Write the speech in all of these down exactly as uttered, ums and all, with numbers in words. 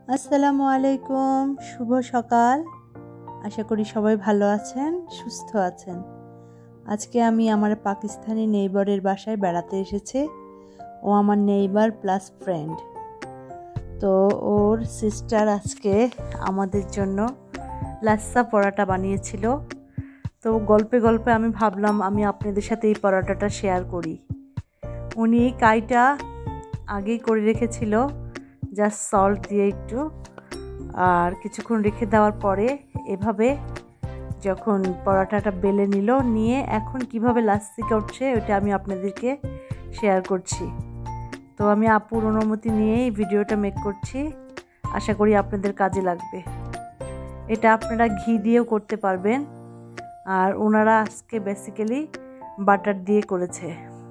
আসসালামু আলাইকুম, শুভ সকাল। আশা করি সবাই ভালো আছেন, সুস্থ আছেন। আজকে আমি আমার পাকিস্তানি নেইবারের বাসায় বেড়াতে এসেছি। ও আমার নেইবার প্লাস ফ্রেন্ড। তো ওর সিস্টার আজকে আমাদের জন্য লাচ্ছা পরাটা বানিয়েছিল। তো গল্পে গল্পে আমি ভাবলাম আমি আপনাদের সাথে এই পরাটাটা শেয়ার করি। উনি কাইটা আগেই করে রেখেছিল, জাস্ট সল্ট দিয়ে একটু, আর কিছুক্ষণ রেখে দেওয়ার পরে এভাবে যখন পরোটাটা বেলে নিল, নিয়ে এখন কিভাবে লাচ্ছি করছে ওটা আমি আপনাদেরকে শেয়ার করছি। তো আমি আপুর অনুমতি নিয়ে এই ভিডিওটা মেক করছি, আশা করি আপনাদের কাজে লাগবে। এটা আপনারা ঘি দিয়েও করতে পারবেন, আর ওনারা আজকে বেসিক্যালি বাটার দিয়ে করেছে।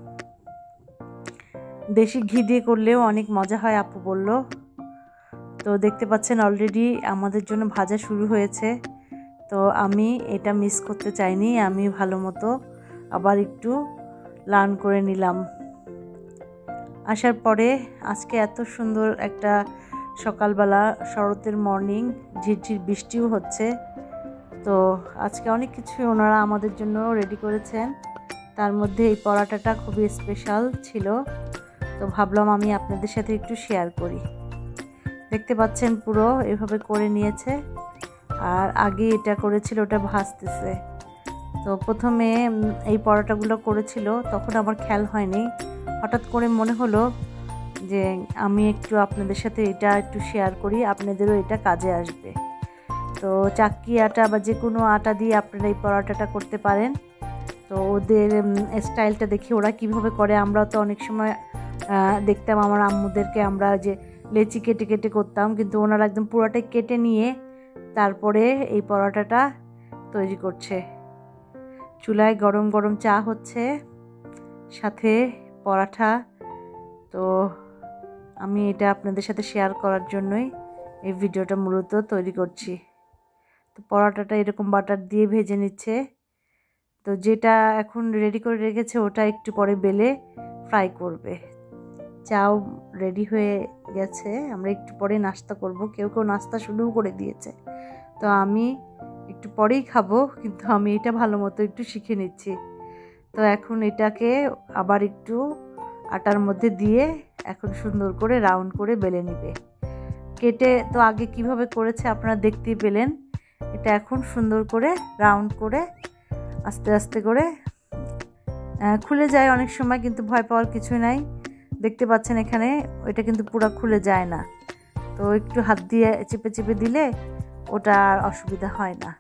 দেশি ঘি দিয়ে করলেও অনেক মজা হয় আপু বলল। তো দেখতে পাচ্ছেন অলরেডি আমাদের জন্য ভাজা শুরু হয়েছে। তো আমি এটা মিস করতে চাইনি, আমি ভালো মতো আবার একটু লার্ন করে নিলাম। আসার পরে আজকে এত সুন্দর একটা সকালবেলা, শরতের মর্নিং, ঝিরঝির বৃষ্টিও হচ্ছে। তো আজকে অনেক কিছু ওনারা আমাদের জন্য রেডি করেছেন, তার মধ্যে এই পরাটাটা খুবই স্পেশাল ছিল। তো ভাবলাম আমি আপনাদের সাথে একটু শেয়ার করি। দেখতে পাচ্ছেন পুরো এভাবে করে নিয়েছে, আর আগে এটা করেছিল ওটা ভাজতেছে। তো প্রথমে এই পরোটাগুলো করেছিল, তখন আমার খেয়াল হয়নি, হঠাৎ করে মনে হলো যে আমি একটু আপনাদের সাথে এটা একটু শেয়ার করি, আপনাদেরও এটা কাজে আসবে। তো চাক্কি আটা বা যে কোনো আটা দিয়ে আপনারা এই পরোটাটা করতে পারেন। তো ওদের স্টাইলটা দেখি ওরা কিভাবে করে। আমরা তো অনেক সময় দেখতাম আমার আম্মুদেরকে, আমরা যে লেচি কেটে কেটে করতাম, কিন্তু ওনারা একদম পুরোটাই কেটে নিয়ে তারপরে এই পরোটাটা তৈরি করছে। চুলায় গরম গরম চা হচ্ছে, সাথে পরাঠা। তো আমি এটা আপনাদের সাথে শেয়ার করার জন্যই এই ভিডিওটা মূলত তৈরি করছি। তো পরোটাটা এরকম বাটার দিয়ে ভেজে নিচ্ছে। তো যেটা এখন রেডি করে রেখেছে ওটা একটু পরে বেলে ফ্রাই করবে। চাও রেডি হয়ে গেছে, আমরা একটু পরে নাস্তা করব। কেউ কেউ নাস্তা শুরু করে দিয়েছে, তো আমি একটু পরেই খাবো, কিন্তু আমি এটা ভালো মতো একটু শিখে নিচ্ছি। তো এখন এটাকে আবার একটু আটার মধ্যে দিয়ে এখন সুন্দর করে রাউন্ড করে বেলে নিবে। কেটে তো আগে কিভাবে করেছে আপনারা দেখতেই পেলেন। এটা এখন সুন্দর করে রাউন্ড করে আস্তে আস্তে করে খুলে যায় অনেক সময়, কিন্তু ভয় পাওয়ার কিছুই নাই। দেখতে পাচ্ছেন এখানে ওইটা কিন্তু পুরো খুলে যায় না, তো একটু হাত দিয়ে চেপে চেপে দিলে ওটা আর অসুবিধা হয় না।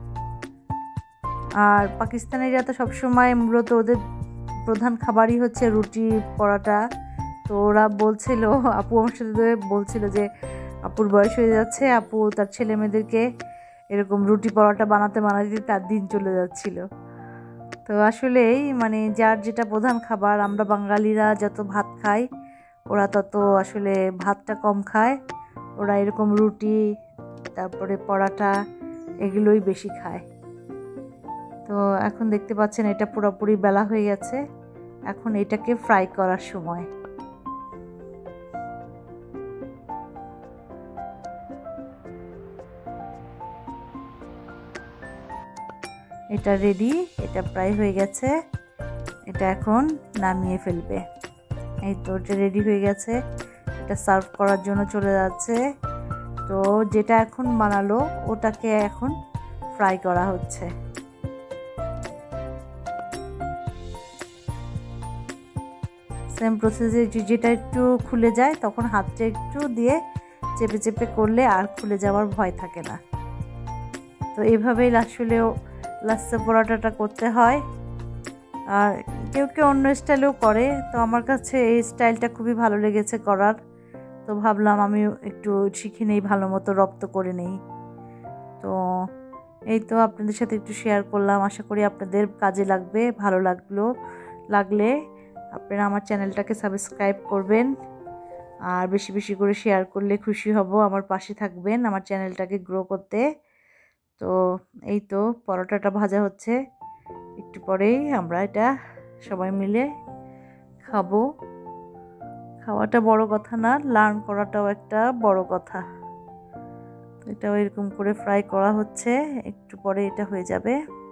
আর পাকিস্তানিরা তো সবসময় মূলত ওদের প্রধান খাবারই হচ্ছে রুটি পরাটা। তো ওরা বলছিল, আপু আমার সাথে বলছিল যে আপুর বয়স হয়ে যাচ্ছে, আপু তার ছেলে মেয়েদেরকে এরকম রুটি পরাটা বানাতে বানাতে তার দিন চলে যাচ্ছিল। তো আসলেই মানে যার যেটা প্রধান খাবার, আমরা বাঙালিরা যত ভাত খাই ওরা তত আসলে ভাতটা কম খায়। ওরা এরকম রুটি, তারপরে পরাটা, এগুলোই বেশি খায়। তো এখন দেখতে পাচ্ছেন এটা পুরোপুরি বেলা হয়ে গেছে, এখন এটাকে ফ্রাই করার সময়। এটা রেডি, এটা ফ্রাই হয়ে গেছে, এটা এখন নামিয়ে ফেলবে। এই তো এটা রেডি হয়ে গেছে, এটা সার্ভ করার জন্য চলে যাচ্ছে। তো যেটা এখন বানালো ওটাকে এখন ফ্রাই করা হচ্ছে। সেম প্রসেসে যেটা একটু খুলে যায় তখন হাতটা একটু দিয়ে চেপে চেপে করলে আর খুলে যাওয়ার ভয় থাকে না। তো এইভাবেই আসলেও লাচ্ছা পরোটাটা করতে হয়। আর কেউ কেউ অন্য স্টাইলেও করে, তো আমার কাছে এই স্টাইলটা খুবই ভালো লেগেছে করার। তো ভাবলাম আমি একটু শিখে নেই, ভালো মতো রপ্ত করে নেই। তো এই তো আপনাদের সাথে একটু শেয়ার করলাম, আশা করি আপনাদের কাজে লাগবে। ভালো লাগলো লাগলে আপনারা আমার চ্যানেলটাকে সাবস্ক্রাইব করবেন, আর বেশি বেশি করে শেয়ার করলে খুশি হব। আমার পাশে থাকবেন আমার চ্যানেলটাকে গ্রো করতে। তো এই তো পরোটাটা ভাজা হচ্ছে, একটু পরেই আমরা এটা সবাই মিলে খাবো। খাওয়াটা বড় কথা না, লার্ন করাটাও একটা বড় কথা। এটাও এরকম করে ফ্রাই করা হচ্ছে, একটু পরে এটা হয়ে যাবে।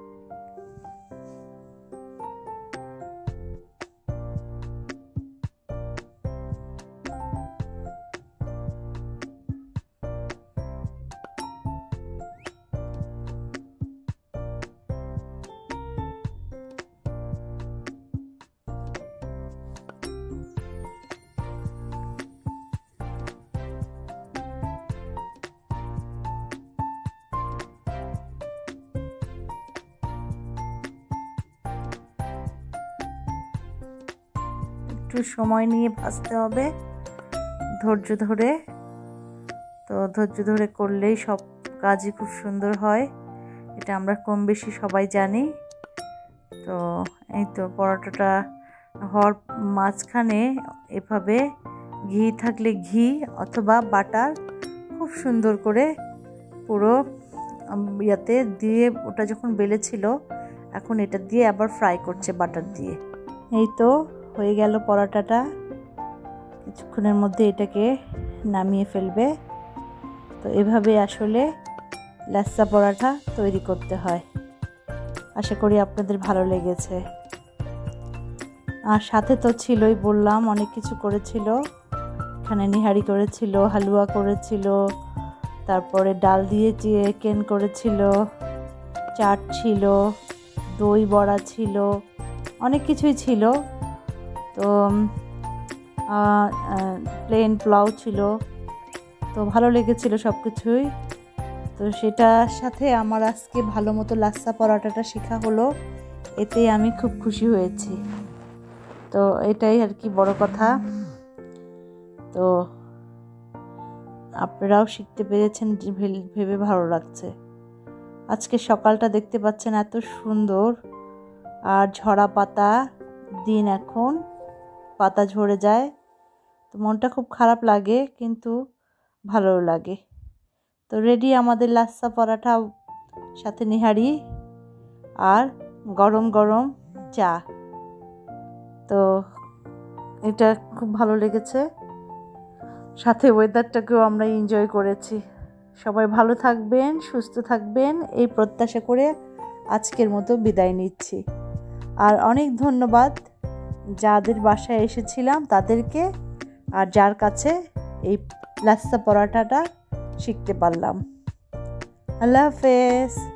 একটু সময় নিয়ে ভাজতে হবে, ধৈর্য ধরে। তো ধৈর্য ধরে করলেই সব কাজই খুব সুন্দর হয়, এটা আমরা কম বেশি সবাই জানি। তো এই তো পরোটাটা হওয়ার মাঝখানে এভাবে ঘি থাকলে ঘি অথবা বাটার খুব সুন্দর করে পুরো ইয়াতে দিয়ে, ওটা যখন বেলেছিল এখন এটা দিয়ে আবার ফ্রাই করছে বাটার দিয়ে। এই তো হয়ে গেল পরোটাটা, কিছুক্ষণের মধ্যে এটাকে নামিয়ে ফেলবে। তো এভাবে আসলে লাচ্ছা পরোটা তৈরি করতে হয়। আশা করি আপনাদের ভালো লেগেছে। আর সাথে তো ছিলই, বললাম অনেক কিছু করেছিল, এখানে নিহারি করেছিল, হালুয়া করেছিল, তারপরে ডাল দিয়ে চিকেন করেছিল, চাট ছিল, দই বড়া ছিল, অনেক কিছুই ছিল। তো প্লেন পোলাও ছিল, তো ভালো লেগেছিল সব কিছুই। তো সেটার সাথে আমার আজকে ভালো মতো লাচ্ছা পরোটাটা শেখা হলো, এতে আমি খুব খুশি হয়েছি। তো এটাই আর কি বড় কথা। তো আপনারাও শিখতে পেরেছেন, ভেবে ভালো লাগছে। আজকে সকালটা দেখতে পাচ্ছেন এত সুন্দর, আর ঝরা পাতা দিন, এখন পাতা ঝরে যায়, তো মনটা খুব খারাপ লাগে কিন্তু ভালো লাগে। তো রেডি আমাদের লাচ্ছা পরোটা, সাথে নিহারি আর গরম গরম চা। তো এটা খুব ভালো লেগেছে, সাথে ওয়েদারটাকেও আমরা এনজয় করেছি। সবাই ভালো থাকবেন, সুস্থ থাকবেন, এই প্রত্যাশা করে আজকের মতো বিদায় নিচ্ছি। আর অনেক ধন্যবাদ যাদের বাসায় এসেছিলাম তাদেরকে, আর যার কাছে এই লাচ্ছা পরোটাটা শিখতে পারলাম। আল্লাহ হাফেজ।